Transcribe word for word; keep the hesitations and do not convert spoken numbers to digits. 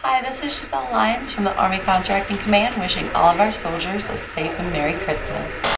Hi, this is Giselle Lyons from the Army Contracting Command, wishing all of our soldiers a safe and Merry Christmas.